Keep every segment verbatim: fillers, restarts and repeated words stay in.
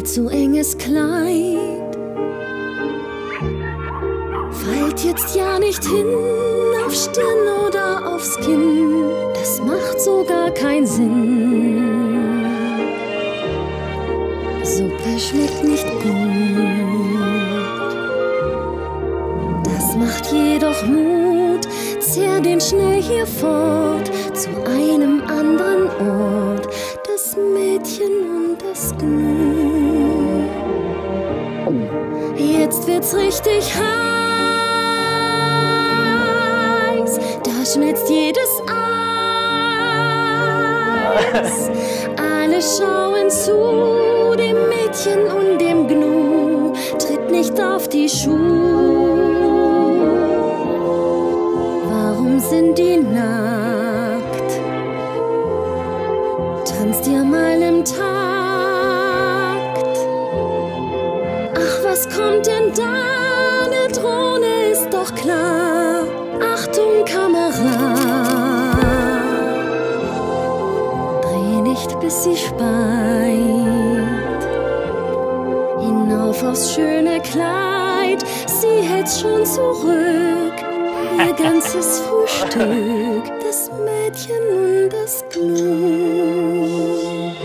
zu enges Kleid. Fallt jetzt ja nicht hin auf Stirn oder aufs Kinn, das macht so gar keinen Sinn. Suppe schmeckt nicht gut, das macht jedoch Mut. Zehr den schnell hier fort zu einem anderen Ort, das Mädchen und das Gnu. Jetzt wird's richtig heiß, da schmilzt jedes Eis. Alle schauen zu, dem Mädchen und dem Gnu, tritt nicht auf die Schuhe. Warum sind die nackt? Tanzt ihr mal im Takt. Ach, was kommt denn da? Ne Drohne ist doch klar. Achtung, Kamera, dreh nicht, bis sie speit. Hinauf aufs schöne Kleid, sie hält's schon zurück. Ihr ganzes Frühstück, das Mädchen und das Gnu.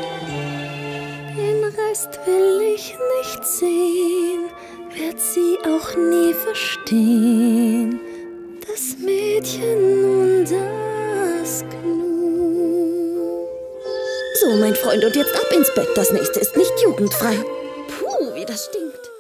Den Rest will ich nicht sehen, werd sie auch nie verstehen. Das Mädchen und das Gnu. So, mein Freund, und jetzt ab ins Bett. Das nächste ist nicht jugendfrei. Puh, wie das stinkt.